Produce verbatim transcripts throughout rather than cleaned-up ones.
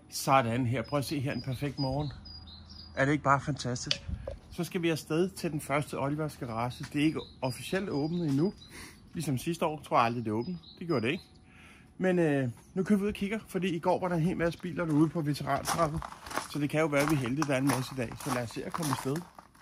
Sådan her. Prøv at se her en perfekt morgen. Er det ikke bare fantastisk? Så skal vi afsted til den første Olivers Garage. Det er ikke officielt åbnet endnu. Ligesom sidste år tror jeg aldrig det er åbent. Det gjorde det ikke. Men øh, nu kører vi ud og kigger, fordi i går var der en hel masse biler derude på veteranstraffet. Så det kan jo være, at vi er heldige, der er en masse i dag. Så lad os se at komme afsted.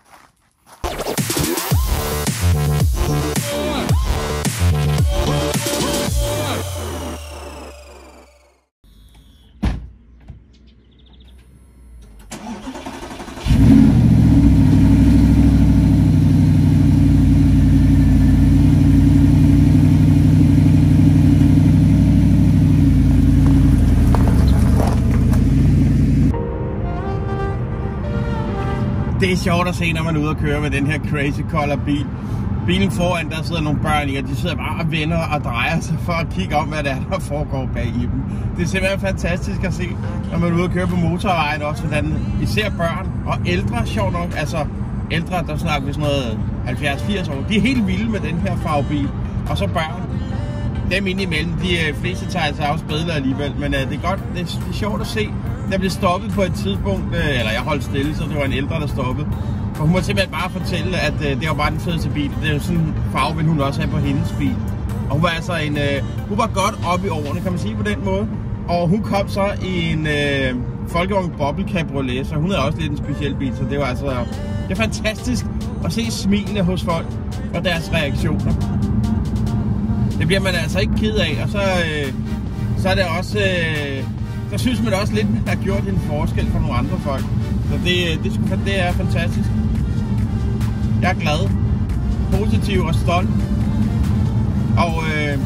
Det er sjovt at se, når man er ude og køre med den her crazy color bil. Bilen foran, der sidder nogle børn i, og de sidder bare og vender og drejer sig for at kigge om, hvad der er, der foregår bag i dem. Det er simpelthen fantastisk at se, når man er ude og køre på motorvejen også, hvordan især børn og ældre, sjovt nok, altså ældre, der snakker vi sådan noget halvfjerds firs år, de er helt vilde med den her farvebil. Og så børn, dem indimellem, de fleste tager altså også bedre alligevel, men uh, det er godt, det er, det er sjovt at se. Jeg blev stoppet på et tidspunkt, eller jeg holdt stille, så det var en ældre, der stoppede. Og hun må simpelthen bare fortælle, at øh, det var bare den fedeste bil. Det er jo sådan en farve, vil hun også have på hendes bil. Og hun var altså en, øh, hun var godt oppe i årene, kan man sige på den måde. Og hun kom så i en øh, Folkevogn Bobble Cabriolet, så hun havde også lidt en speciel bil. Så det var altså, det er fantastisk at se smilene hos folk og deres reaktioner. Det bliver man altså ikke ked af, og så, øh, så er det også... Øh, Så synes man også lidt, at man har gjort en forskel for nogle andre folk. Så det, det, det er fantastisk. Jeg er glad, positiv og stolt. Og øh,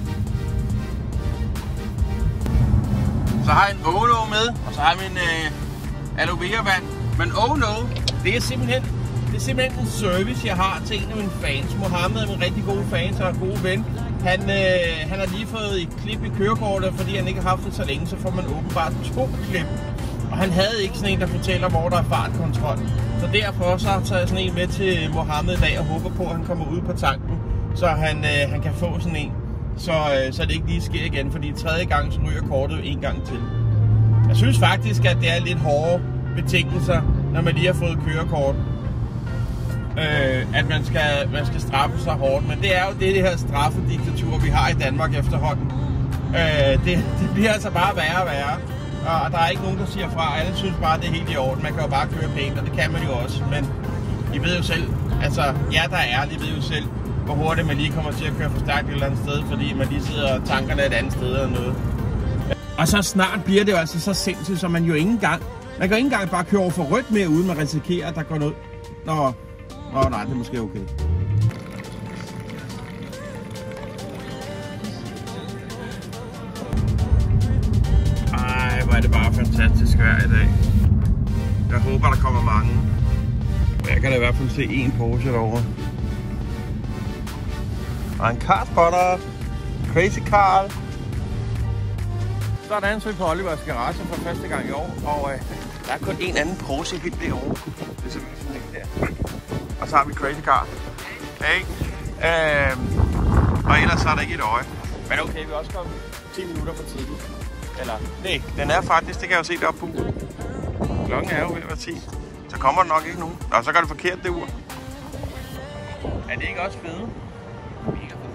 så har jeg en oh no med, og så har jeg min øh, aloe vera vand. Men oh no, det er simpelthen, det er simpelthen en service, jeg har til en af mine fans. Mohammed er min rigtig gode fans og gode ven. Han, øh, han har lige fået et klip i kørekortet, fordi han ikke har haft det så længe, så får man åbenbart to klip. Og han havde ikke sådan en, der fortæller, hvor der er fartkontrol. Så derfor så tager jeg sådan en med til Mohammed i dag og håber på, at han kommer ud på tanken, så han, øh, han kan få sådan en, så, øh, så det ikke lige sker igen, fordi tredje gang så ryger kortet en gang til. Jeg synes faktisk, at det er lidt hårde betingelser, når man lige har fået kørekort. Øh, at man skal, man skal straffe sig hårdt, men det er jo det, det her straffediktatur, vi har i Danmark efterhånden. Øh, det, det bliver altså bare værre og værre, og der er ikke nogen, der siger fra. Alle synes bare, det er helt i orden. Man kan jo bare køre pænt, og det kan man jo også, men I ved jo selv, altså jer der er ærlige ved jo selv, hvor hurtigt man lige kommer til at køre for stærkt et eller andet sted, fordi man lige sidder og tankerne et andet sted eller noget. Og så snart bliver det jo altså så sindssygt, så man jo ikke engang, man kan jo ikke engang bare køre over for rødt mere, uden man risikerer, at der går noget. Nå, Åh oh, nej, det er måske okay. Ej, hvor er det bare fantastisk vejr i dag. Jeg håber, der kommer mange. Men jeg kan da i hvert fald se en Porsche derovre. Og en carspotter. Crazy Carl. Sådan så vi på Olivers Garage for første gang i år. Og øh, der er kun en anden Porsche helt derovre. Det er simpelthen sådan en der. Og så har vi Crazy Car. Hey. Øhm, og ellers så er der ikke et øje. Men okay, vi er også kommet ti minutter for tidligt. Eller, nej, den er faktisk, det kan jeg jo se deroppe på. Klokken er jo ved at være ti. Så kommer der nok ikke nogen. Nå, så gør det forkert det ur. Er det ikke også fede? Mega fede.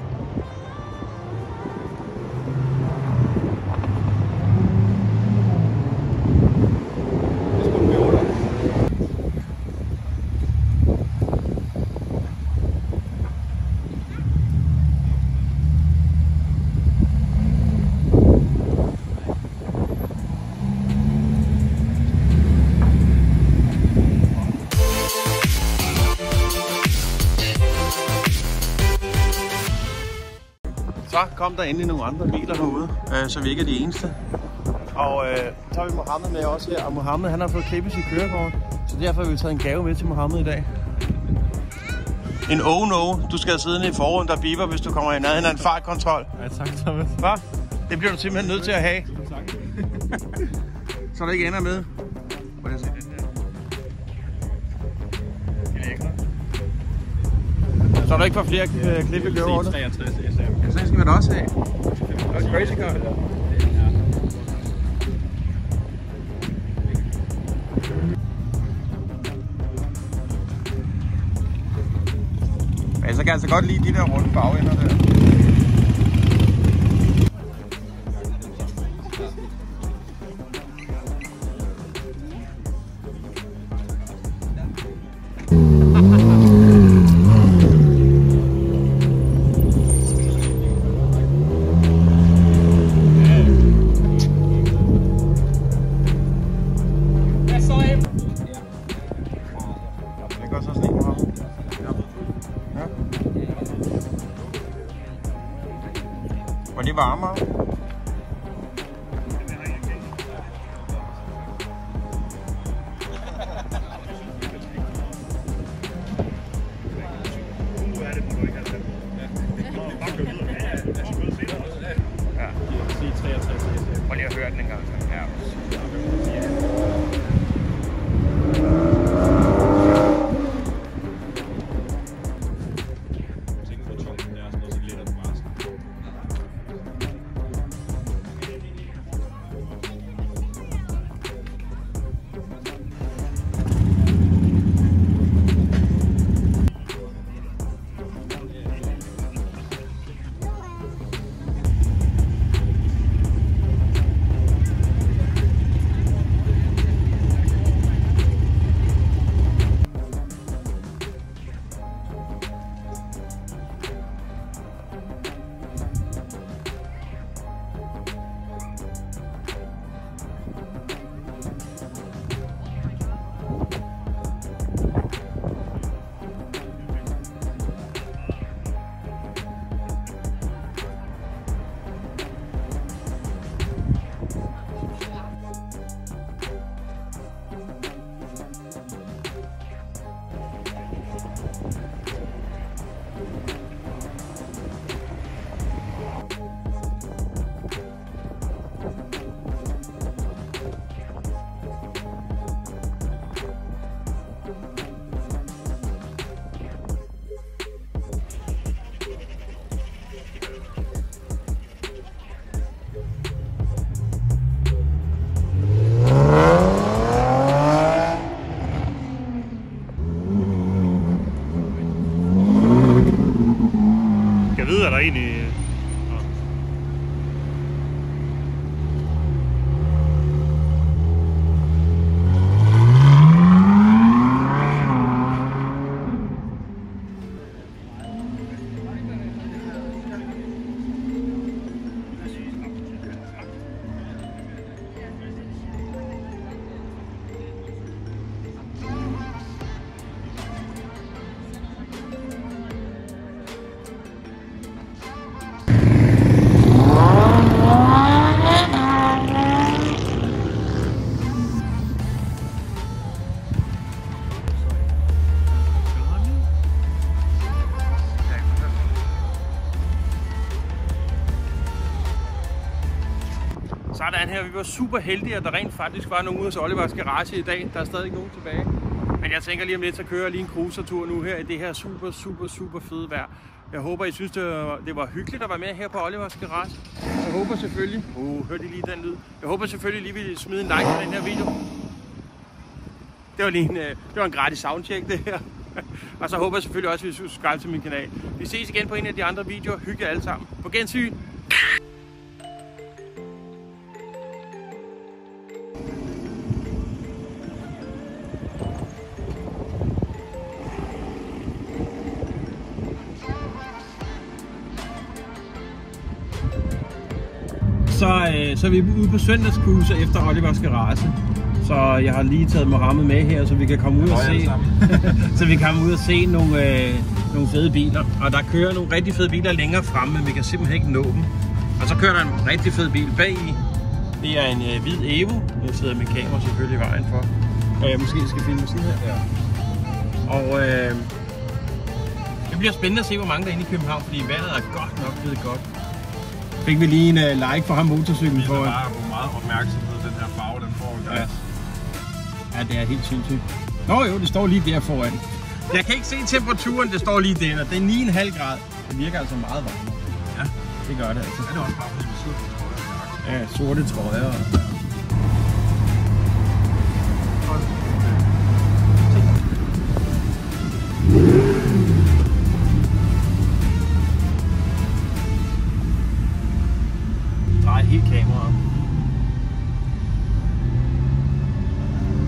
Så kom der endelig nogle andre biler herude, øh, så vi ikke er de eneste. Og øh, så har vi Mohammed med også her, og Mohammed han har fået klippet sit kørekort, så derfor har vi taget en gave med til Mohammed i dag. En oh no, du skal sidde nede i forruden, der biber, hvis du kommer i nærheden af en fartkontrol. Ja, tak Thomas. Hvad? Det bliver du simpelthen nødt til at have. Tak. Så der ikke ender med. Hvor er det så? Så er der ikke for flere øh, klip, vi kører over det? treogtres S R. Ja, sådan skal vi da også have. Og Crazy Car. kan altså godt lide de der runde bagender der. Var det varmere? Prøv lige at høre den en gang. Ja. Jeg ved, at der egentlig... Sådan her, vi var super heldige, at der rent faktisk var nogen ude hos Olivers Garage i dag. Der er stadig nogen tilbage. Men jeg tænker lige om lidt, så kører jeg lige en cruisertur nu her i det her super, super, super fede vejr. Jeg håber, I synes, det var, det var hyggeligt at være med her på Olivers Garage. Jeg håber selvfølgelig... Uh, hørte I lige den lyd? Jeg håber selvfølgelig lige, at I smide en like på den her video. Det var lige en, det var en gratis soundcheck, det her. Og så håber jeg selvfølgelig også, at I subscribe til min kanal. Vi ses igen på en af de andre videoer. Hygge jer alle sammen. På gensyn! Så, øh, så er vi ude på søndagscruiser efter Olivers Garage. Så jeg har lige taget Mohammed med her, så vi kan komme ud og se, så vi kan komme ud og se nogle, øh, nogle fede biler. Og der kører nogle rigtig fede biler længere fremme, men vi kan simpelthen ikke nå dem. Og så kører der en rigtig fed bil bag i. Det er en øh, hvid Evo. Jeg sidder med kamera selvfølgelig i vejen for. Og jeg måske skal filme sådan her. Ja. Og øh, det bliver spændende at se, hvor mange der er inde i København, fordi vejret er godt nok blevet godt. Fik vi lige en uh, like for ham motorcyklen foran. Det er bare, hvor meget opmærksomhed den her farve, den får. Ja. Ja, det er helt sindssygt. Nå jo, det står lige der foran. Jeg kan ikke se temperaturen, det står lige der. Det er ni komma fem grader. Det virker altså meget varmt. Ja, det gør det altså. Er det også bare fordi vi sidder på trøjer? Ja, sorte trøjer.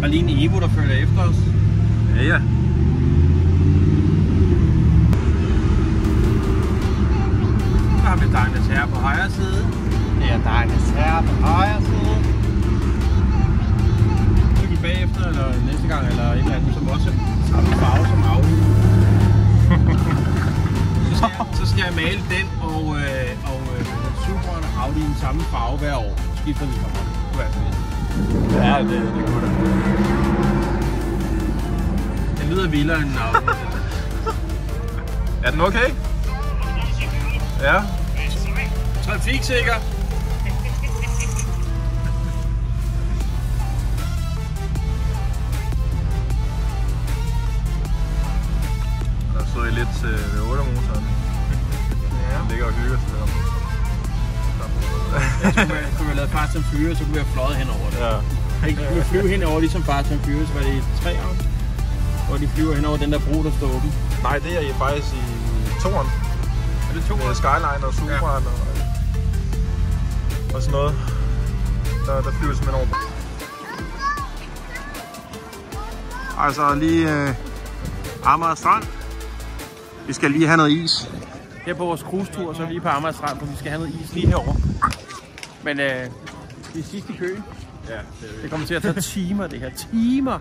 Og lige en Evo, der følger efter os. Ja, ja. Så har vi Dagens Herre på højre side. Det er Dagens Herre på højre side. Cykel bagefter, eller næste gang, eller et eller andet, som også er samme farve som Audi. så, skal jeg, så skal jeg male den og, øh, og øh, Subaru'en og Audi i den samme farve hver år. Skifter vi farve. Det kunne være fedt. Ja, det, det kunne det. Det lyder vildere end en Audi. Er den okay? Ja. Trafiksikker. Der så I lidt til V otte-motoren. Ja. Den ligger og hygger sig derom. Jeg skulle have, kunne have lavet Fast and Furious, så kunne vi have fløjet hen over det. Ja. Ikke kunne vi flyve hen over ligesom Fast and Furious, var det i tre år? Hvor de flyver hen over den der bro, der står åben. Nej, det er I faktisk i toeren. Er det to Med Skyline og Subaru'en ja. og, og sådan noget. Der, der flyver simpelthen over. Altså lige øh, Amager Strand. Vi skal lige have noget is. Her på vores cruise-tur, så er vi lige på Amager Strand, for vi skal have noget is lige herovre. Men øh, vi er sidst i køen. Ja, det, det kommer til at tage timer, det her. Timer!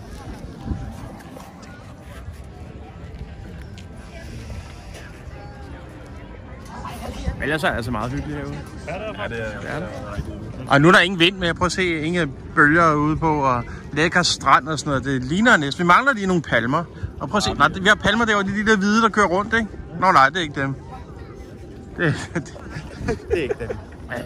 Men ellers er det altså meget hyggeligt herude. Ja, det er, ja, det er, det er, det er rigtig hyggeligt. Og nu er der ingen vind med. Prøv at se, ingen bølger ude på, og lækker strand og sådan noget. Det ligner næsten. Vi mangler lige nogle palmer. Og prøv at se, nej, vi har palmer derovre, de, de der hvide, der kører rundt, ikke? Nå nej, det er ikke dem. Det, det, det er ikke dem. Nej.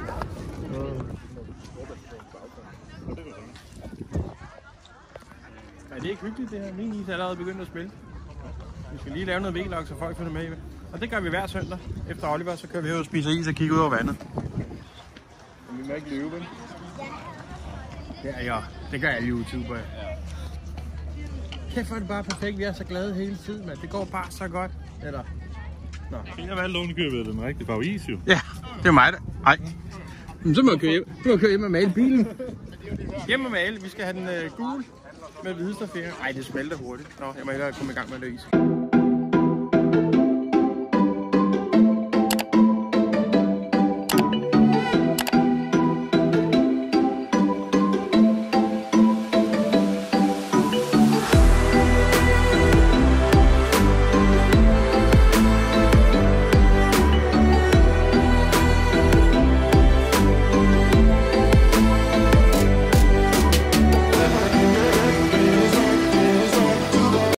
Er det ikke hyggeligt det her? Min is er allerede begyndt at spille. Vi skal lige lave noget vlog, så folk finder med. Og det gør vi hver søndag. Efter Oliver, så kører vi ud og spiser is og kigger ud over vandet. Men vi må ikke løbe, vel? Ja, ja. Det gør alle YouTubere. Kæft, hvor er det bare perfekt. Vi er så glade hele tiden, mand. Det går bare så godt. Eller? Nå. Jeg har valgt ovenikøbet den rigtige farve is, jo. Ja, det er mig, der. Ej. Men så må jeg køre hjem. Så må jeg køre hjem og male bilen. Hjem og male. Vi skal have den øh, gul med hvide stoffer. Ej, det smelter hurtigt. Nå, jeg må hellere komme i gang med at løse.